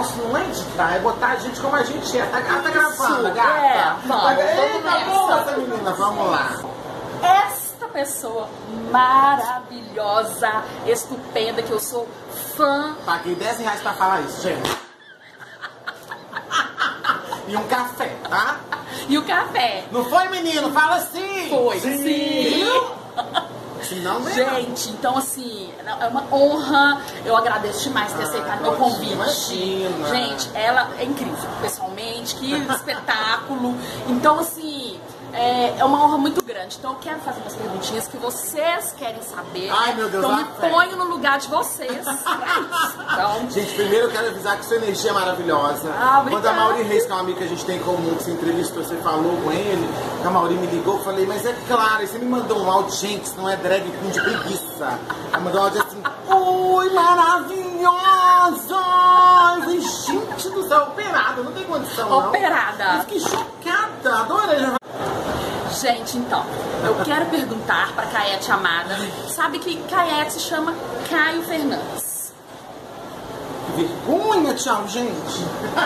negócio não é editar, é botar a gente como a gente é. Tá gravando, gata? É, vamos, Eita, boa, menina, vamos lá. Esta pessoa maravilhosa, estupenda, que eu sou fã. Paguei R$10 pra falar isso, gente. E um café, tá? E o café? Não foi, menino? Fala sim! Foi, sim! Não mesmo. Gente, então assim, é uma honra. Eu agradeço demais ter aceitado meu convite. Imagina. Gente, ela é incrível, pessoalmente, que espetáculo. Então, assim, é uma honra muito grande. Então eu quero fazer umas perguntinhas que vocês querem saber. Ai, meu Deus, então me ponho no lugar de vocês pra isso. Então, gente, primeiro eu quero avisar que sua energia é maravilhosa. Quando a Mauri Reis, que é uma amiga que a gente tem em comum, que você entrevistou, você falou com ele, a Mauri me ligou, eu falei, mas é claro, você me mandou um áudio, gente, isso não é drag queen de preguiça. Ela mandou um áudio assim, oi, maravilhosa! Eu falei, gente do céu, operada, não tem condição, não. Operada. Eu fiquei chocada, adorei. Gente, então, eu quero perguntar pra Caete amada, sabe que Caete se chama Caio Fernandes. Que vergonha, tchau, gente.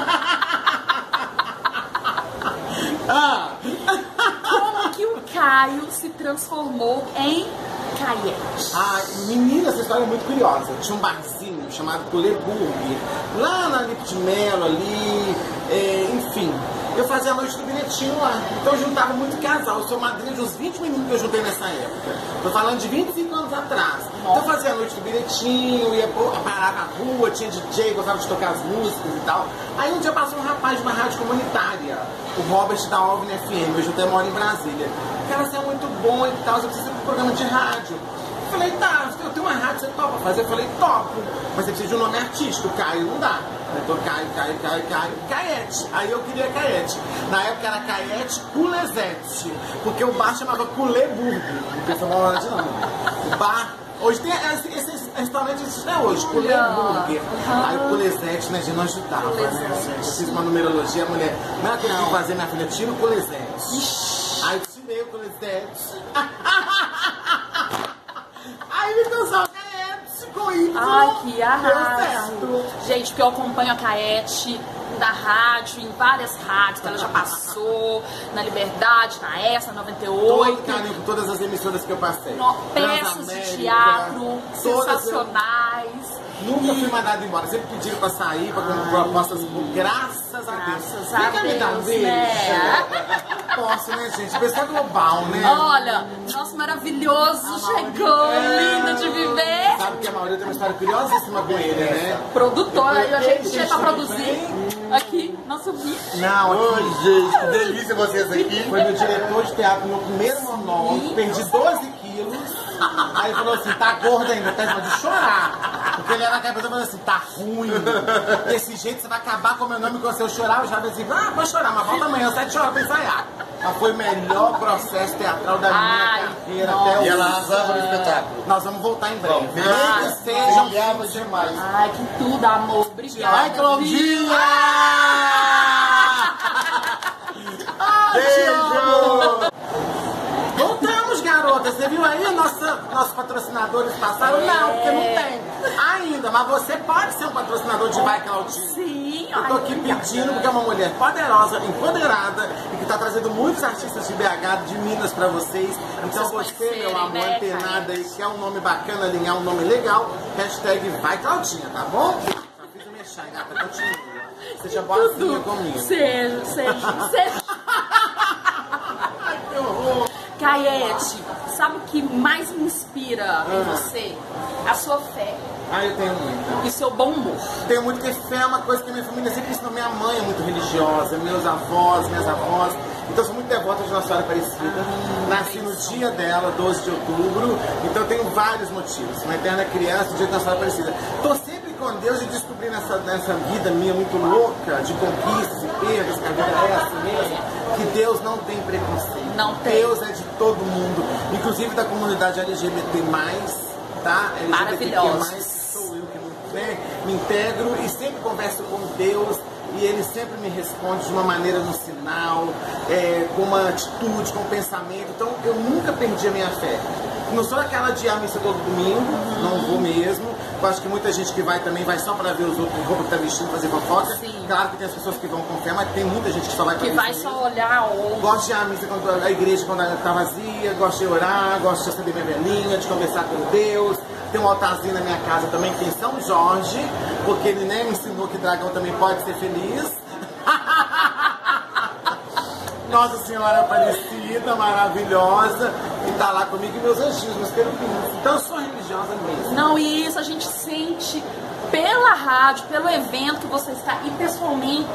Como que o Caio se transformou em Caete? Ah, menina, essa história é muito curiosa. Tinha um barzinho chamado Culê Burger, lá na Lipe de Melo, ali, enfim. Eu fazia a noite do bilhetinho lá. Então eu juntava muito casal. Eu sou madrinha de uns 20 meninos que eu juntei nessa época. Tô falando de 25 anos atrás. Então eu fazia a noite do bilhetinho, ia parar na rua, tinha DJ, gostava de tocar as músicas e tal. Aí um dia passou um rapaz de uma rádio comunitária, o Robert da OVNI FM, hoje eu até moro em Brasília. Cara, você é muito bom e tal, você precisa de um programa de rádio. Eu falei, tá, eu tenho uma rádio, você topa fazer? Eu falei, topo. Mas você precisa de um nome artístico, Caio não dá. Então Caete. Aí eu queria Caete. Na época era Caete Culezete, porque o bar chamava Culê Burger. Não tem essa palavra de nome. O bar. Hoje tem esse restaurante existe até hoje, Culê Burger. Aí o Culezete, né, de não ajudava, né? Eu fiz uma numerologia, a mulher, não é que eu fazer, minha filha, tira o Culezete. Aí eu tirei o Culezete. Aí me pensava, Caete, com Y. Ai, que arraso. Gente, porque eu acompanho a Caete da rádio, em várias rádios que ela já passou, na Liberdade, na ESA, 98. Todo carinho com todas as emissoras que eu passei. Peças de teatro, sensacionais. Nunca fui mandado embora, sempre pediram pra sair, pra comprar propostas, graças a Deus. Você quer me dar um beijo? Né? Posso, né, gente? Isso é global, né? Olha, nosso maravilhoso chegou, lindo de viver. Sabe que a Mauri tem uma história curiosíssima com ele, né? Produtora, a gente chega pra produzir aqui, nosso vídeo. Não, oi, gente, que delícia vocês aqui. Foi meu diretor de teatro, meu primeiro monólogo, perdi 12 quilos. Aí ele falou assim, tá gorda ainda, tá de chorar. Porque ele era aquela pessoa falando assim, tá ruim. Desse jeito você vai acabar com o meu nome quando eu chorar. Eu já falei assim, vou chorar, mas volta amanhã, 7 horas pra ensaiar. Mas foi o melhor processo teatral da minha carreira até hoje. E ela arrasava no espetáculo. Nós vamos voltar em breve. Sejam demais. Ai, que tudo, amor. Obrigada. Ai, Claudinha! Beijo! Voltamos, garota. Você viu aí nossos patrocinadores passaram? Não, porque não tem ainda. Mas você pode ser um patrocinador de Vai Claudinha. Sim. Eu tô aqui pedindo porque é uma mulher poderosa, empoderada e que tá trazendo muitos artistas de BH, de Minas pra vocês. Então você, meu amor, antenada aí, que é um nome bacana, alinhar um nome legal, hashtag Vai Claudinha, tá bom? Já fiz o mexer, gata, continua. Seja boazinha comigo. Seja. Ai, que horror. Caete, sabe o que mais me inspira em você? A sua fé Ah, eu tenho muito. e seu bom humor. Tenho muito, porque fé é uma coisa que minha família sempre ensinou. Minha mãe é muito religiosa, meus avós, minhas avós. Então eu sou muito devota de Nossa Senhora Aparecida. Nasci no dia dela, 12 de outubro. Então eu tenho vários motivos. Uma eterna criança, no dia de Nossa Senhora Aparecida. Tô sempre com Deus e descobri nessa vida minha muito louca, de conquistas e perdas, que a vida é assim mesmo, que Deus não tem preconceito. Não tem. Deus é de todo mundo, inclusive da comunidade LGBT+, tá? Maravilhosos. Sou eu que me integro e sempre converso com Deus e Ele sempre me responde de uma maneira no sinal, com uma atitude, com um pensamento. Então eu nunca perdi a minha fé. Não sou aquela de ir à missa todo domingo, não vou mesmo. Eu acho que muita gente que vai também vai só pra ver os outros, roupa que tá vestindo, fazer fofoca. Sim. Claro que tem as pessoas que vão com fé, mas tem muita gente que só vai pra Que missa vai mesmo. só olhar ou... Gosto de ir à missa, quando a igreja quando ela tá vazia, gosto de orar, gosto de acender minha velhinha, de conversar com Deus. Tem um altarzinho na minha casa também que tem São Jorge, porque ele nem me ensinou que dragão também pode ser feliz. Nossa Senhora Aparecida, maravilhosa, e tá lá comigo e meus anjinhos, meus querubins. Então eu sou religiosa mesmo. Não, e isso a gente sente pela rádio, pelo evento que você está e pessoalmente.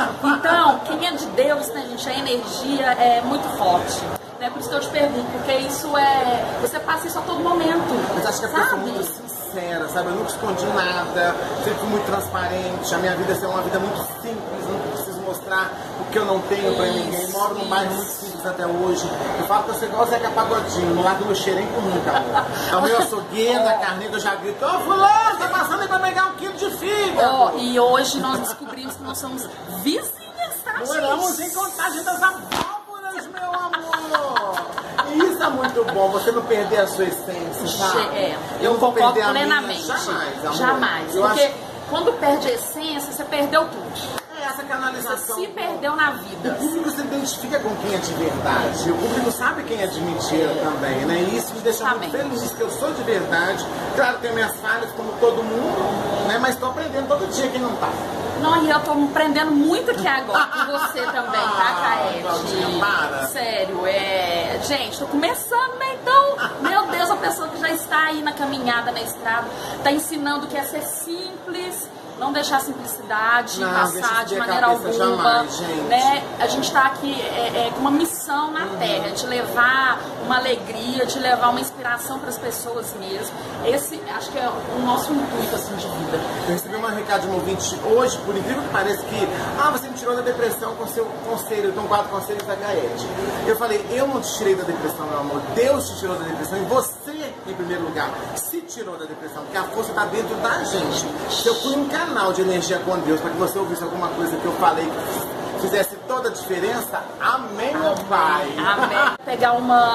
Então, quem é de Deus, né, gente, a energia é muito forte. Né? Por isso que eu te pergunto, porque isso é... Você passa isso a todo momento. Mas acho que a pessoa é muito sincera, sabe? Eu nunca escondi nada, sempre fui muito transparente. A minha vida é uma vida muito simples, eu não preciso mostrar o que eu não tenho pra ninguém. Moro num bairro muito simples até hoje. Eu falo que eu sou igual o Zeca Pagodinho, no lado do meu xerém com nunca, amor. É o meu açougueiro, da carneira, eu já grito: ô fulano, tá passando aí pra pegar 1 quilo de fígado. E hoje nós descobrimos que nós somos vizinhas, tá, gente? Moramos em Contagem das Abóboras, meu amor. E isso é muito bom, você não perder a sua essência, sabe? Eu não vou concordo perder a minha plenamente. jamais, amor. Jamais. Eu Porque acho... quando perde a essência, você perdeu tudo. essa canalização. Você se perdeu na vida. O público se identifica com quem é de verdade. O público sabe quem é de mentira também, né? E isso me deixa muito feliz, que eu sou de verdade. Claro, tenho minhas falhas, como todo mundo, né? Mas estou aprendendo todo dia quem não tá. Não, e eu tô aprendendo muito aqui agora com você também, tá, Caete? Claudinha, para. Sério, gente, tô começando, né? Então, meu Deus, a pessoa que já está aí na caminhada, na estrada, tá ensinando que é ser simples, não deixar a simplicidade passar de maneira alguma. Jamais, né? A gente tá aqui com uma missão na Terra, de levar uma alegria, de levar uma inspiração para as pessoas mesmo. Esse, acho que é o nosso intuito, assim, de vida. Eu recebi um recado de um ouvinte hoje, por incrível que pareça, que você me tirou da depressão com seu conselho, então 4 conselhos da Gaete. Eu falei, eu não te tirei da depressão, meu amor, Deus te tirou da depressão e você, em primeiro lugar, se tirou da depressão, porque a força está dentro da gente. Se eu fui um canal de energia com Deus para que você ouvisse alguma coisa que eu falei que fizesse toda a diferença, amém, meu pai. Amém. Pegar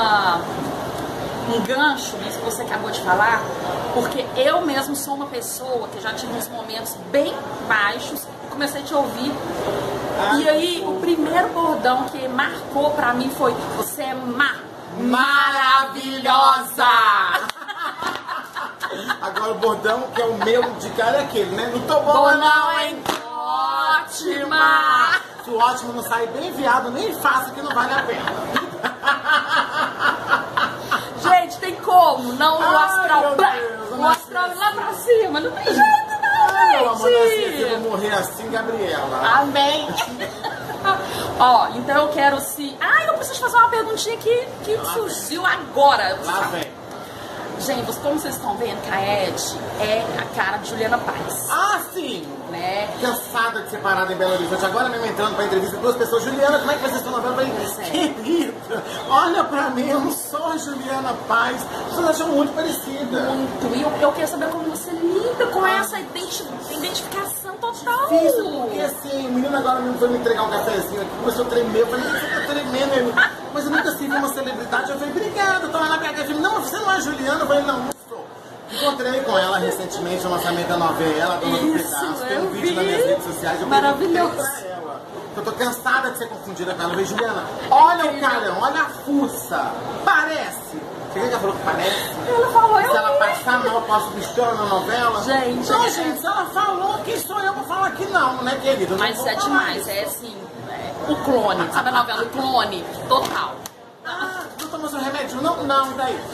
um gancho nisso que você acabou de falar, porque eu mesmo sou uma pessoa que já tive uns momentos bem baixos e comecei a te ouvir. E aí, o primeiro bordão que marcou pra mim foi: você é maravilhosa! Agora o bordão que é o meu de cara é aquele, né? Não tô boa não, hein? Ótima! Se o ótimo não sai bem viado, nem faça que não vale a pena. Gente, tem como? Não o astral, o astral lá pra cima, não tem jeito não, Meu amor, gente! eu vou morrer assim, Gabriela. Amém! Ó, então eu quero se... eu preciso fazer uma perguntinha que surgiu agora. Lá vem. Gente, como vocês estão vendo, Caete é a cara de Juliana Paz. Sim! Né? Cansada de ser parada em Belo Horizonte. Agora mesmo entrando pra entrevista, 2 pessoas. Juliana, como é que vocês estão novela? Eu falei, querida, olha pra mim, eu não sou a Juliana Paz. Vocês acham muito parecida. Muito. E eu quero saber como você lida com essa identificação total. Difícil, porque assim, o menino agora mesmo foi me entregar um cafezinho aqui, começou a tremer. Eu falei, você tá tremendo? Ele, mas eu nunca servi uma celebridade. Eu falei, obrigado, toma lá pra cá. Ele, não, você não é a Juliana. Eu falei, não sou. Encontrei com ela recentemente no lançamento da novela, Dona do Pedaço. Tem um vídeo nas minhas redes sociais. Eu maravilhoso. Pra ela. Eu tô cansada de ser confundida com ela. Eu falei, Juliana, olha o carão, olha a fuça. Parece. Você que ela falou que parece? Ela falou, se ela passar mal, eu posso vestir ela na novela? Gente, não, gente, se ela falou, quem sou eu pra falar que não, né, querido? Mas é demais, é assim, o clone, sabe a novela? O clone, total. Não tomou seu remédio? Não, não, e daí?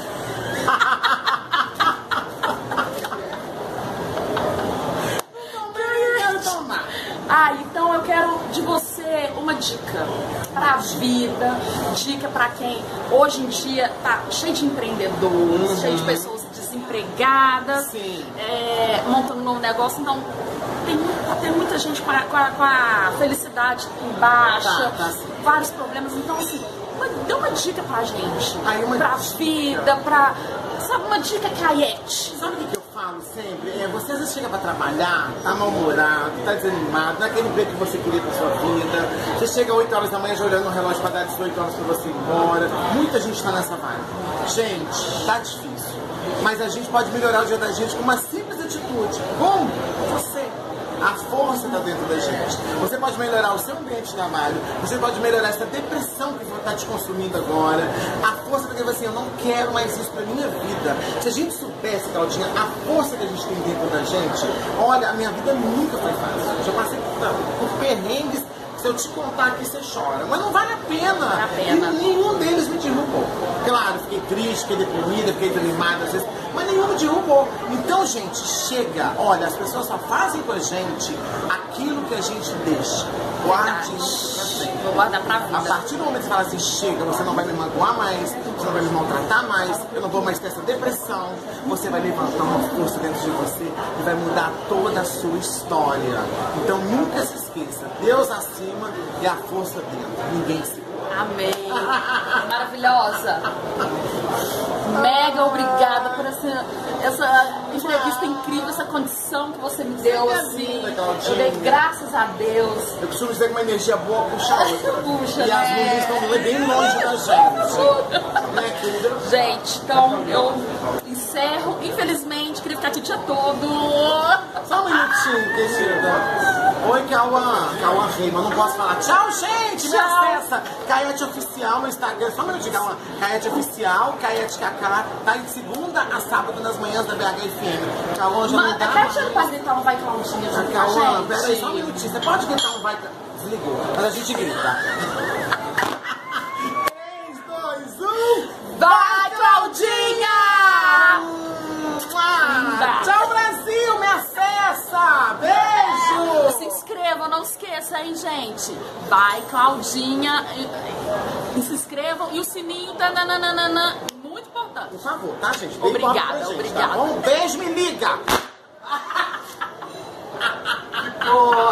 Então eu quero de você uma dica pra vida, dica pra quem hoje em dia tá cheio de empreendedores, cheio de pessoas desempregadas, montando um novo negócio. Então tem muita gente com a felicidade em baixa, vários problemas. Então assim, dê uma dica pra gente, pra vida, pra Sabe uma dica, Caiete? Sabe o que eu falo sempre? Você às vezes chega pra trabalhar, tá mal-humorado, tá desanimado, não é aquele emprego que você queria pra sua vida. Você chega às 8 horas da manhã já olhando no relógio pra dar 18 horas pra você ir embora. Muita gente tá nessa vibe. Gente, tá difícil. Mas a gente pode melhorar o dia da gente com uma simples atitude. Como? Você. A força está dentro da gente. Você pode melhorar o seu ambiente de trabalho, você pode melhorar essa depressão que está te consumindo agora. A força para dizer assim, eu não quero mais isso para minha vida. Se a gente soubesse, Claudinha, a força que a gente tem dentro da gente, olha, a minha vida nunca foi fácil. Eu já passei por perrengues. Se eu te contar aqui, você chora. Mas não vale a pena. Vale a pena. E nenhum deles me derrubou. Claro, fiquei triste, fiquei deprimida, fiquei desanimada às vezes, mas nenhum me derrubou. Então, gente, chega. Olha, as pessoas só fazem com a gente aquilo que a gente deixa. Guarde isso pra sempre. Vou guardar pra vida. A partir do momento que você fala assim, chega, você não vai me magoar mais, você não vai me maltratar mais, eu não vou mais ter essa depressão, você vai levantar uma força dentro de você e vai mudar toda a sua história. Então nunca se esqueça, Deus acima e a força dentro. Ninguém se Amém. Maravilhosa. Mega obrigada por essa entrevista incrível, essa condição que você me deu, assim. Eu dei graças a Deus. Eu costumo dizer que uma energia boa puxa a outra. Puxa, e as mulheres estão bem longe da gente. Né, querida? Gente, então eu encerro. Infelizmente, queria ficar aqui o dia todo. Só um minutinho, querida. Oi, Cauã. Cauã Reima, não posso falar. Tchau, gente. Me acessa. Caiete Oficial no Instagram. Só um minutinho, Cauã. Caiete Oficial, Caiete Cacá. Tá de segunda a sábado nas manhãs da BHFM. Cauã já não dá. Até o pai gritar um vai Claudinha junto com a Cauã, gente. peraí, só um minutinho. Você pode gritar um vai... Desligou. Mas a gente grita. 3, 2, 1... Vai, Claudinha! Tchau, Brasil! Me acessa! Beijo! Se inscrevam, não esqueça, hein, gente? Vai, Claudinha. E se inscrevam. E o sininho, tananana, muito importante. Por favor, tá, gente? Bem Obrigada, pra gente, obrigada. Tá bom? Beijo, me liga! Oh,